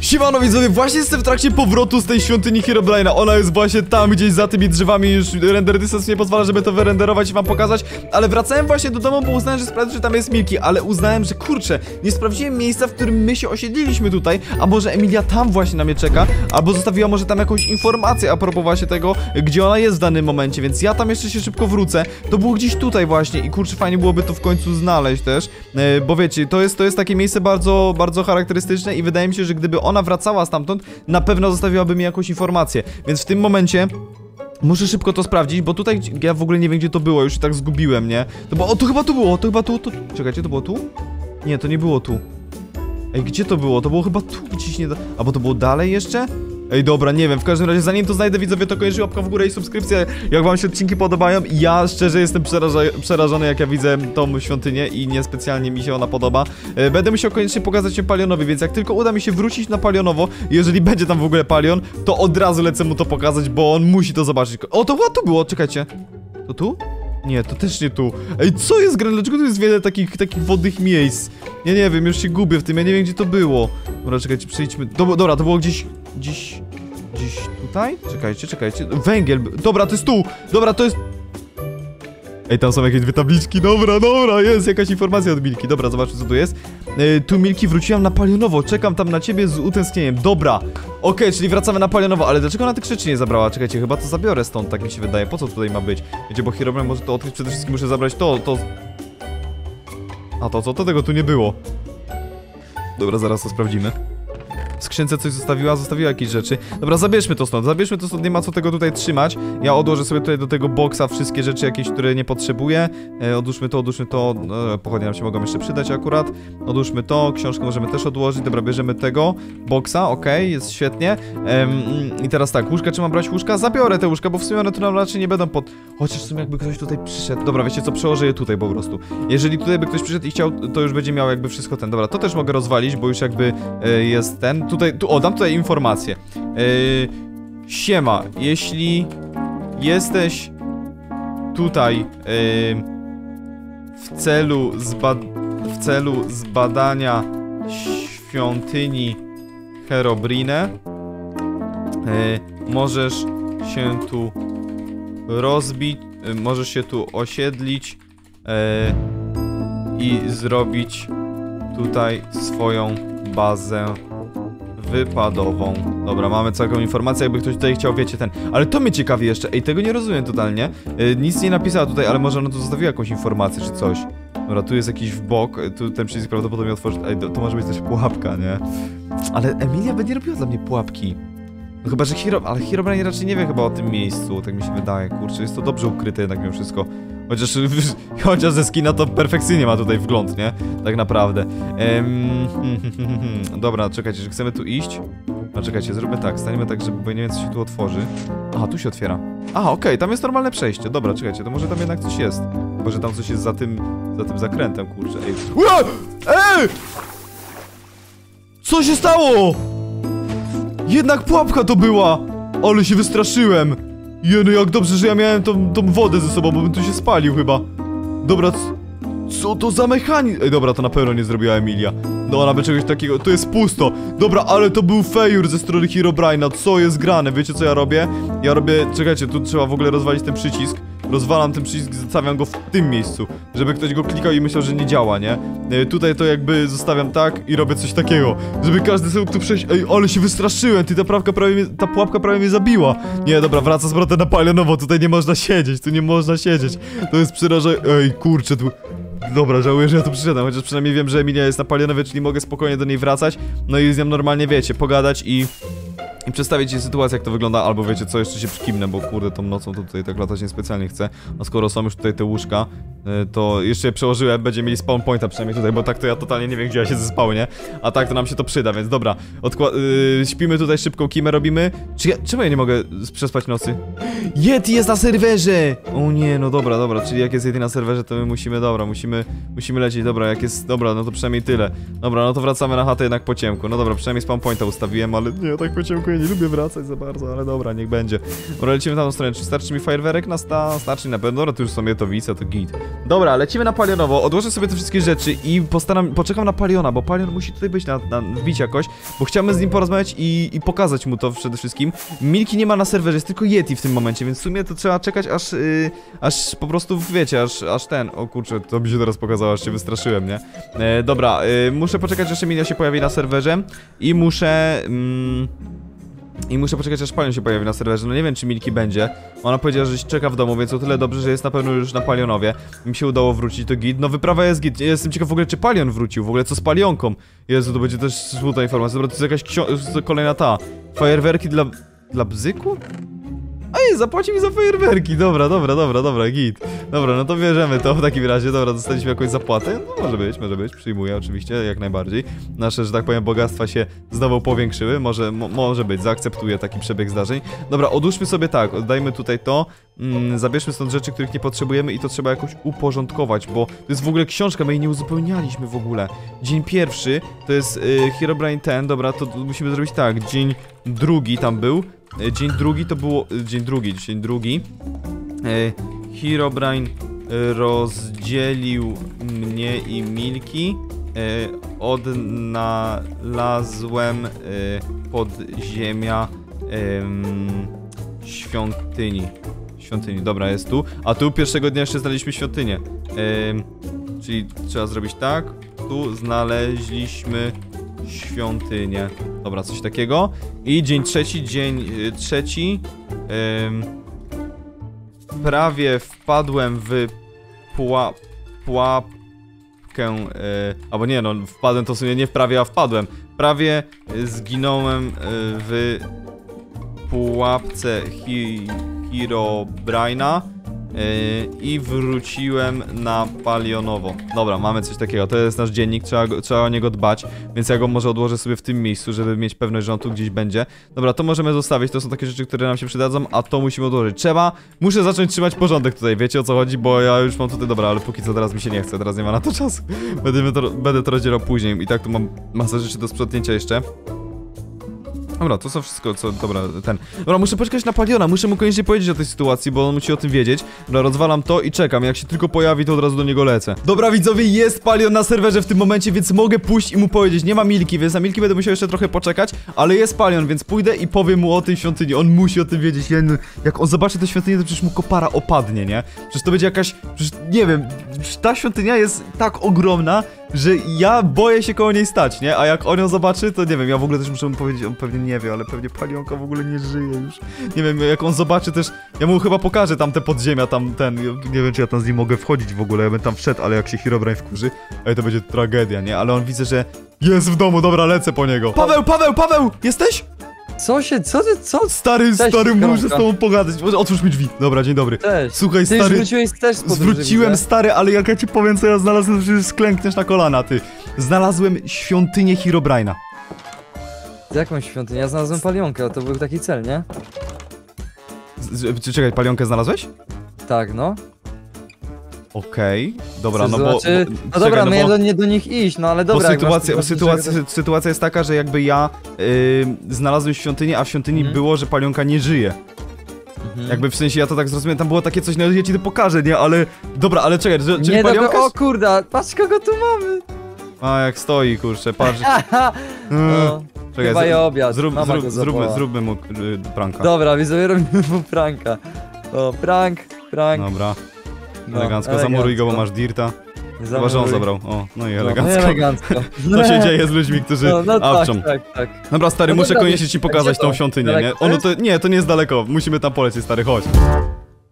Siemano widzowie, właśnie jestem w trakcie powrotu z tej świątyni Herobrine'a. Ona jest właśnie tam, gdzieś za tymi drzewami. Już render distance nie pozwala, żeby to wyrenderować i wam pokazać. Ale wracałem właśnie do domu, bo uznałem, że sprawdzę, czy tam jest Milki. Ale uznałem, że kurczę, nie sprawdziłem miejsca, w którym my się osiedliliśmy tutaj. A może Emilia tam właśnie na mnie czeka, albo zostawiła może tam jakąś informację a propos właśnie tego, gdzie ona jest w danym momencie. Więc ja tam jeszcze się szybko wrócę. To było gdzieś tutaj właśnie i kurczę, fajnie byłoby to w końcu znaleźć też. Bo wiecie, to jest takie miejsce bardzo, bardzo charakterystyczne i wydaje mi się, że gdyby ona wracała stamtąd, na pewno zostawiłaby mi jakąś informację. Więc w tym momencie muszę szybko to sprawdzić, bo tutaj ja w ogóle nie wiem, gdzie to było, już się tak zgubiłem, nie? To było, o, to chyba tu było, to chyba tu. Czekajcie, to było tu? Nie, to nie było tu. Ej, gdzie to było? To było chyba tu gdzieś nie... Albo to było dalej jeszcze? Ej, dobra, nie wiem, w każdym razie zanim to znajdę, widzowie, to koniecznie łapka w górę i subskrypcja, jak wam się odcinki podobają. Ja szczerze jestem przerażony, jak ja widzę tą świątynię i niespecjalnie mi się ona podoba. Będę musiał koniecznie pokazać się Palionowi, więc jak tylko uda mi się wrócić na Palionowo, jeżeli będzie tam w ogóle Palion, to od razu lecę mu to pokazać, bo on musi to zobaczyć. O, to chyba tu było, czekajcie. To tu? Nie, to też nie tu. Ej, co jest grane? Dlaczego tu jest wiele takich wodnych miejsc? Ja nie wiem, już się gubię w tym, ja nie wiem, gdzie to było. Dobra, czekajcie, przejdźmy. Dobra, to było gdzieś tutaj? Czekajcie. Węgiel. Dobra, to jest tu. Dobra, to jest... Ej, tam są jakieś dwie tabliczki. Dobra, jest jakaś informacja od Milki. Dobra, zobaczmy, co tu jest. Tu Milki, wróciłam na Palionowo. Czekam tam na ciebie z utęsknieniem. Dobra. Okej, czyli wracamy na Palionowo, ale dlaczego ona tych rzeczy nie zabrała? Czekajcie, chyba to zabiorę stąd, tak mi się wydaje. Po co tutaj ma być? Wiecie, bo Herobrine może to odkryć, przede wszystkim muszę zabrać to. A to co? To tego tu nie było. Dobra, zaraz to sprawdzimy. W skrzynce coś zostawiła jakieś rzeczy. Dobra, zabierzmy to stąd, nie ma co tego tutaj trzymać. Ja odłożę sobie tutaj do tego boksa wszystkie rzeczy jakieś, które nie potrzebuję. Odłóżmy to, pochodnie nam się mogą jeszcze przydać akurat. Odłóżmy to, książkę możemy też odłożyć. Dobra, bierzemy tego boksa, okej, jest świetnie. I teraz tak, łóżka, czy mam brać łóżka? Zabiorę te łóżka, bo w sumie one tu nam raczej nie będą Chociaż w sumie jakby ktoś tutaj przyszedł. Dobra, wiecie co, przełożę je tutaj po prostu. Jeżeli tutaj by ktoś przyszedł i chciał, to już będzie miał jakby wszystko Dobra, to też mogę rozwalić, bo już jakby jest dam tutaj informację. Siema, jeśli jesteś tutaj w celu zbadania świątyni Herobrine, możesz się tu rozbić, możesz się tu osiedlić i zrobić tutaj swoją bazę wypadową. Dobra, mamy całą informację, jakby ktoś tutaj chciał, wiecie, Ale to mnie ciekawi jeszcze. Ej, tego nie rozumiem totalnie. Nic nie napisała tutaj, ale może ona tu zostawiła jakąś informację, czy coś. Dobra, tu jest jakiś w bok. Tu ten przycisk prawdopodobnie otworzy. Ej, to może być też pułapka, nie? Ale Emilia będzie robiła dla mnie pułapki. No chyba, że ale Herobrine raczej nie wie chyba o tym miejscu, tak mi się wydaje. Kurczę, jest to dobrze ukryte jednak mimo wszystko. Chociaż ze skina to perfekcyjnie ma tutaj wgląd, nie? Tak naprawdę. Dobra, czekajcie, że chcemy tu iść. No czekajcie, zrobię tak, staniemy tak, żeby nie wiem, co się tu otworzy. Aha, tu się otwiera. Aha, okej, tam jest normalne przejście. Dobra, czekajcie, to może tam jednak coś jest. Może tam coś jest za tym zakrętem, kurczę. Ej! Ej! Co się stało? Jednak pułapka to była! Ale się wystraszyłem! Jeny, jak dobrze, że ja miałem tą wodę ze sobą, bo bym tu się spalił chyba. Dobra, co to za mechanizm? Ej, dobra, to na pewno nie zrobiła Emilia. No, ona by czegoś takiego... To jest pusto. Dobra, ale to był fejur ze strony Herobrine'a. Co jest grane? Wiecie, co ja robię? Ja robię... Czekajcie, tu trzeba w ogóle rozwalić ten przycisk. Rozwalam ten przycisk i zostawiam go w tym miejscu, żeby ktoś go klikał i myślał, że nie działa, nie? Tutaj to jakby zostawiam tak i robię coś takiego, żeby każdy sobie tu przejść. Ej, ale się wystraszyłem, ta pułapka prawie mnie zabiła. Nie, dobra, wracam z powrotem na Palionowo, tutaj nie można siedzieć, To jest przerażające. Ej, kurczę, tu... Dobra, żałuję, że ja tu przyszedłem, chociaż przynajmniej wiem, że Emilia jest na Palionowie, czyli mogę spokojnie do niej wracać. No i z nią normalnie, wiecie, pogadać i przedstawić ci sytuację, jak to wygląda, albo wiecie co, jeszcze się przykimnę, bo kurde, tą nocą to tutaj tak latać niespecjalnie chcę. A skoro są już tutaj te łóżka, to jeszcze je przełożyłem, będziemy mieli spawn pointa przynajmniej tutaj, bo tak to ja totalnie nie wiem, gdzie ja się zespałnię. A tak to nam się to przyda, więc dobra. Śpimy tutaj szybką kimę robimy. Czemu ja nie mogę przespać nocy? Yeti jest na serwerze! O nie, no dobra, czyli jak jest Yeti na serwerze, to my musimy lecieć, dobra, jak jest, dobra, no to przynajmniej tyle. Dobra, no to wracamy na chatę jednak po ciemku. No dobra, przynajmniej spawn pointa ustawiłem, ale nie, tak po ciemku nie lubię wracać za bardzo, ale dobra, niech będzie. Dobra, lecimy na tą stronę. Czy starczy mi fajerwerek na starczy na pewno, dobra, to już są jetowice, to git. Dobra, lecimy na palionowo, odłożę sobie te wszystkie rzeczy i poczekam na paliona, bo palion musi tutaj być wbić jakoś, bo chciałbym z nim porozmawiać i pokazać mu to przede wszystkim. Milki nie ma na serwerze, jest tylko Yeti w tym momencie, więc w sumie to trzeba czekać aż po prostu, wiecie, aż ten, o kurczę, to mi się teraz pokazało, aż się wystraszyłem, nie? Dobra, muszę poczekać, aż Emilia się pojawi na serwerze i muszę poczekać, aż Palion się pojawi na serwerze. No nie wiem, czy Milki będzie. Ona powiedziała, że czeka w domu, więc o tyle dobrze, że jest na pewno już na Palionowie. Mi się udało wrócić, to git. No wyprawa jest git. Jestem ciekaw w ogóle, czy Palion wrócił. W ogóle co z Palionką. Jezu, to będzie też smutna informacja. Dobra, to jest jakaś kolejna fajerwerki dla bzyku? Ej, zapłaci mi za fajerwerki, dobra, git. Dobra, no to bierzemy to w takim razie, dobra, dostaliśmy jakąś zapłatę, no może być, przyjmuję oczywiście, jak najbardziej. Nasze, że tak powiem, bogactwa się znowu powiększyły, może być, zaakceptuję taki przebieg zdarzeń. Dobra, odłóżmy sobie tak, oddajmy tutaj to, zabierzmy stąd rzeczy, których nie potrzebujemy i to trzeba jakoś uporządkować, bo to jest w ogóle książka, my jej nie uzupełnialiśmy w ogóle. Dzień pierwszy, to jest Herobrine ten, dobra, to musimy zrobić tak, dzień drugi tam był. Dzień drugi to było... Dzień drugi. Herobrine rozdzielił mnie i Milki. Odnalazłem podziemia świątyni. Dobra, jest tu. A tu pierwszego dnia jeszcze znaleźliśmy świątynię. Czyli trzeba zrobić tak. Tu znaleźliśmy świątynię. Dobra, coś takiego. I dzień trzeci. Prawie wpadłem w pułapkę. Albo nie, no wpadłem to w sumie nie prawie, a wpadłem. Prawie zginąłem w pułapce Herobrine'a. I wróciłem na Palionowo. Dobra, mamy coś takiego, to jest nasz dziennik, trzeba o niego dbać, więc ja go może odłożę sobie w tym miejscu, żeby mieć pewność, że on tu gdzieś będzie. Dobra, to możemy zostawić, to są takie rzeczy, które nam się przydadzą, a to musimy odłożyć. Muszę zacząć trzymać porządek tutaj, wiecie o co chodzi, bo ja już mam tutaj, dobra, ale póki co teraz mi się nie chce, teraz nie ma na to czasu. Będę to rozdzielał później i tak tu mam masę rzeczy do sprzątnięcia jeszcze. Dobra, to są wszystko, co... Dobra, Dobra, muszę poczekać na Paliona, muszę mu koniecznie powiedzieć o tej sytuacji, bo on musi o tym wiedzieć. Dobra, rozwalam to i czekam, jak się tylko pojawi, to od razu do niego lecę. Dobra, widzowie, jest Palion na serwerze w tym momencie, więc mogę pójść i mu powiedzieć. Nie ma Milki, więc na Milki będę musiał jeszcze trochę poczekać, ale jest Palion, więc pójdę i powiem mu o tej świątyni. On musi o tym wiedzieć. Jak on zobaczy tę świątynię, to przecież mu kopara opadnie, nie? Przecież to będzie jakaś... Przecież, nie wiem, ta świątynia jest tak ogromna, że ja boję się koło niej stać, nie? A jak on ją zobaczy, to nie wiem, ja w ogóle też muszę mu powiedzieć, on pewnie nie wie, ale pewnie Palionka w ogóle nie żyje już. Nie wiem, jak on zobaczy też, ja mu chyba pokażę tam te podziemia, nie wiem, czy ja tam z nim mogę wchodzić w ogóle, ja bym tam wszedł, ale jak się Herobrine wkurzy, to będzie tragedia, nie? Ale on widzę, że jest w domu, dobra, lecę po niego. Paweł, jesteś? Co? Stary, muszę z tobą pogadać. Otwórz mi drzwi. Dobra, dzień dobry. Cześć. Słuchaj, Ty stary. Wróciłeś też z podróży, zwróciłem, widzę. stary, ale jak ja ci powiem, co ja znalazłem, to przecież sklękniesz na kolana, ty. Znalazłem świątynię Herobrine'a. Jakąś świątynię? Ja znalazłem palionkę, a to był taki cel, nie? Czekaj, palionkę znalazłeś? Tak, no. Okej, dobra, To no znaczy... bo... No dobra, czekaj, no nie do nich iść, no ale dobra. Sytuacja jest taka, że jakby ja znalazłem świątynię, a w świątyni było, że palionka nie żyje. Jakby w sensie ja to tak zrozumiałem, tam było takie coś, no ja ci to pokażę, nie? Ale... Dobra, ale czekaj, czyli nie, palionka... o kurde, patrz kogo tu mamy! A jak stoi, kurczę, patrz. No, Czekaj, chyba je obiad, zróbmy mu pranka. Dobra, widzowie, robimy mu pranka. O, prank. Dobra. No, elegancko, zamuruj go, bo masz dirta. Chyba, że on zabrał. O, no i elegancko. No, Co się dzieje z ludźmi, którzy awczą. Tak. Dobra, stary, No muszę dobra, koniecznie ci pokazać tą świątynię, nie? To nie jest daleko, musimy tam polecieć, stary, chodź.